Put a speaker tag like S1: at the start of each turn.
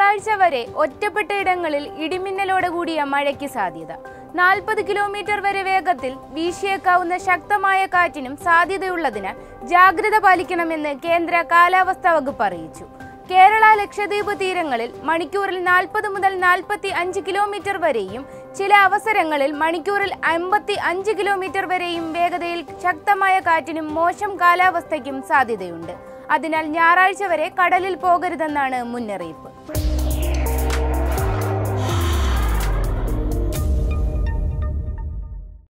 S1: ഞായറാഴ്ച വരെ ഒറ്റപ്പെട്ട ഇടങ്ങളിൽ ഇടിമിന്നലോടെ കൂടിയ മഴയ്ക്ക് സാധ്യത. 40 കിലോമീറ്റർ വരെ വേഗത്തിൽ വീശിയേക്കാവുന്ന ശക്തമായ കാറ്റിനും സാധ്യതയുള്ളതിനാൽ ജാഗ്രത പാലിക്കണമെന്ന് കേന്ദ്ര കാലാവസ്ഥാ വകുപ്പ് അറിയിച്ചു. കേരള ലക്ഷദ്വീപ് തീരങ്ങളിൽ മണിക്കൂറിൽ 40 മുതൽ 45 കിലോമീറ്റർ വരെയും ചില അവസരങ്ങളിൽ മണിക്കൂറിൽ 55 കിലോമീറ്റർ വരെയും വേഗതയിൽ ശക്തമായ കാറ്റിനും മോശം കാലാവസ്ഥയ്ക്കും സാധ്യതയുണ്ട്. അതിനാൽ ഞായറാഴ്ച വരെ കടലിൽ പോകരുതെന്നാണ് മുന്നറിയിപ്പ്.